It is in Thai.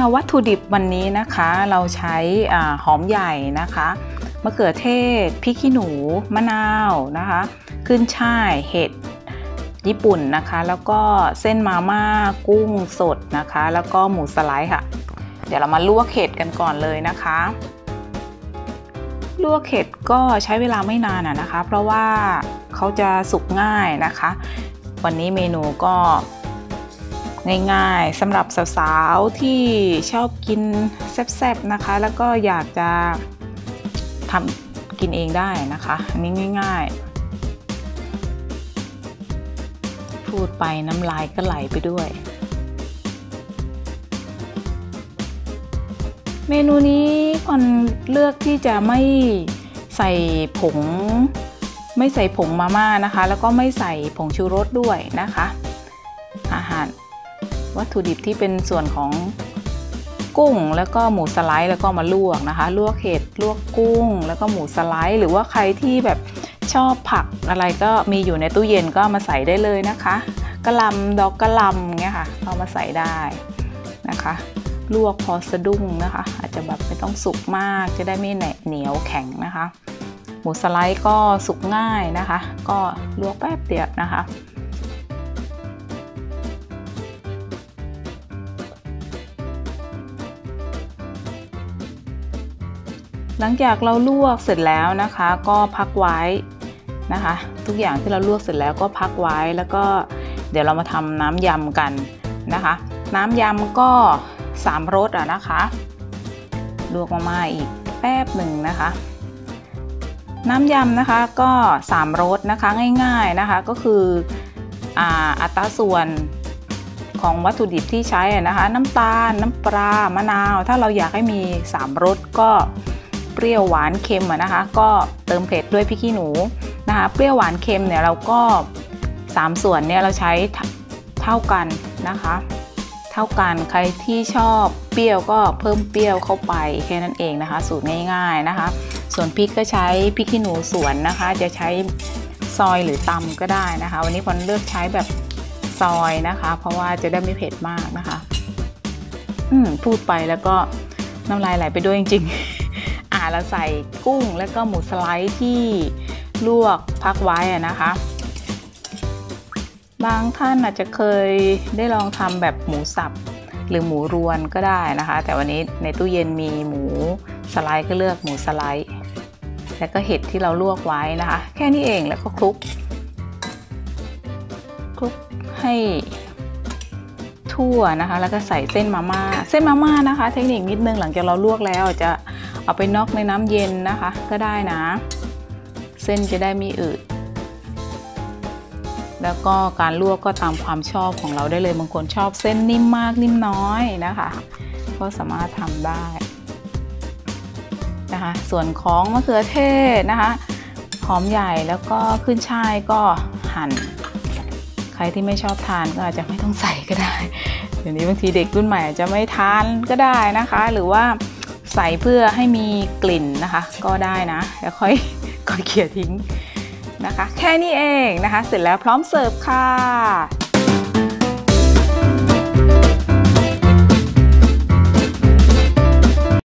วัตถุดิบวันนี้นะคะเราใช้หอมใหญ่นะคะมะเขือเทศพริกขี้หนูมะนาวนะคะขึ้นฉ่ายเห็ดญี่ปุ่นนะคะแล้วก็เส้นมาม่ากุ้งสดนะคะแล้วก็หมูสไลด์ค่ะเดี๋ยวเรามาลวกเห็ดกันก่อนเลยนะคะลวกเห็ดก็ใช้เวลาไม่นานนะคะเพราะว่าเขาจะสุกง่ายนะคะวันนี้เมนูก็ง่ายๆสำหรับสาวๆที่ชอบกินแซ่บๆนะคะแล้วก็อยากจะทำกินเองได้นะคะอันนี้ง่ายๆพูดไปน้ำลายก็ไหลไปด้วยเมนูนี้คนเลือกที่จะไม่ใส่ผงมาม่านะคะแล้วก็ไม่ใส่ผงชูรสด้วยนะคะอาหารวัตถุดิบที่เป็นส่วนของกุ้งแล้วก็หมูสไลด์แล้วก็มาลวกนะคะลวกเห็ดลวกกุ้งแล้วก็หมูสไลด์หรือว่าใครที่แบบชอบผักอะไรก็มีอยู่ในตู้เย็นก็มาใส่ได้เลยนะคะกะหล่ำดอกกะหล่ำเงี้ยค่ะเอามาใส่ได้นะคะลวกพอสะดุ้งนะคะอาจจะแบบไม่ต้องสุกมากจะได้ไม่เหนียวแข็งนะคะหมูสไลด์ก็สุกง่ายนะคะก็ลวกแป๊บเดียวนะคะหลังจากเราลวกเสร็จแล้วนะคะก็พักไว้นะคะทุกอย่างที่เราลวกเสร็จแล้วก็พักไว้แล้วก็เดี๋ยวเรามาทำน้ำยำกันนะคะน้ำยำก็3 รสนะคะลวกมาม่าอีกแป๊บหนึ่งนะคะน้ำยำนะคะก็3 รสนะคะง่ายๆนะคะก็คืออัตราส่วนของวัตถุดิบที่ใช้นะคะน้ำตาลน้ำปลามะนาวถ้าเราอยากให้มี3 รสก็เปรี้ยวหวานเค็มนะคะก็เติมเผ็ดด้วยพริกขี้หนูนะคะเปรี้ยวหวานเค็มเนี่ยเราก็3 ส่วนเนี่ยเราใช้เท่ากันนะคะเท่ากันใครที่ชอบเปรี้ยวก็เพิ่มเปรี้ยวเข้าไปแค่นั้นเองนะคะสูตรง่ายๆนะคะส่วนพริกก็ใช้พริกขี้หนูสวนนะคะจะใช้ซอยหรือตำก็ได้นะคะวันนี้คนเลือกใช้แบบซอยนะคะเพราะว่าจะได้ไม่เผ็ดมากนะคะพูดไปแล้วก็น้ำลายไหลไปด้วยจริงๆเราใส่กุ้งแล้วก็หมูสไลด์ที่ลวกพักไว้นะคะบางท่านอาจจะเคยได้ลองทำแบบหมูสับหรือหมูรวนก็ได้นะคะแต่วันนี้ในตู้เย็นมีหมูสไลด์ก็เลือกหมูสไลด์แล้วก็เห็ดที่เราลวกไว้นะคะแค่นี้เองแล้วก็คลุกให้ทั่วนะคะแล้วก็ใส่เส้นมาม่านะคะเทคนิคนิดนึงหลังจากเราลวกแล้วจะเอาไปน็อกในน้ำเย็นนะคะก็ได้นะเส้นจะได้ไม่อืดแล้วก็การลวกก็ตามความชอบของเราได้เลยบางคนชอบเส้นนิ่มมากนิ่มน้อยนะคะก็สามารถทำได้นะคะส่วนของมะเขือเทศนะคะหอมใหญ่แล้วก็ขึ้นฉ่ายก็หั่นใครที่ไม่ชอบทานก็อาจจะไม่ต้องใส่ก็ได้เดี๋ยวนี้บางทีเด็กรุ่นใหม่อาจจะไม่ทานก็ได้นะคะหรือว่าใส่เพื่อให้มีกลิ่นนะคะก็ได้นะแล้วค่อยเขี่ยทิ้งนะคะแค่นี้เองนะคะเสร็จแล้วพร้อมเสิร์ฟค่ะ